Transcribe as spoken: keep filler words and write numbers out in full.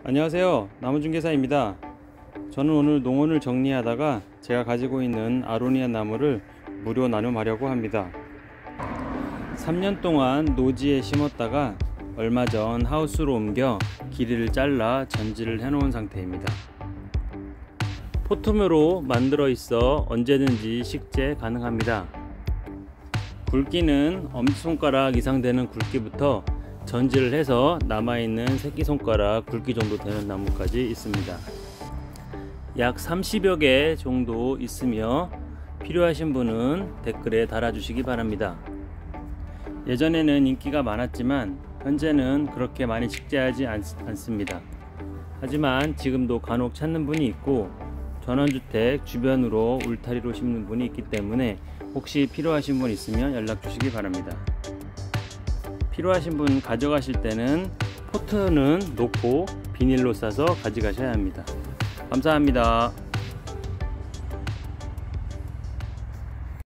안녕하세요, 나무중개사입니다. 저는 오늘 농원을 정리하다가 제가 가지고 있는 아로니아 나무를 무료 나눔하려고 합니다. 삼 년 동안 노지에 심었다가 얼마 전 하우스로 옮겨 길이를 잘라 전지를 해 놓은 상태입니다. 포트묘로 만들어 있어 언제든지 식재 가능합니다. 굵기는 엄지손가락 이상 되는 굵기부터 전지를 해서 남아있는 새끼손가락 굵기 정도 되는 나무까지 있습니다. 약 삼십여 개 정도 있으며 필요하신 분은 댓글에 달아주시기 바랍니다. 예전에는 인기가 많았지만 현재는 그렇게 많이 식재하지 않, 않습니다. 하지만 지금도 간혹 찾는 분이 있고 전원주택 주변으로 울타리로 심는 분이 있기 때문에 혹시 필요하신 분 있으면 연락 주시기 바랍니다. 필요하신 분 가져가실 때는 포트는 놓고 비닐로 싸서 가져가셔야 합니다. 감사합니다.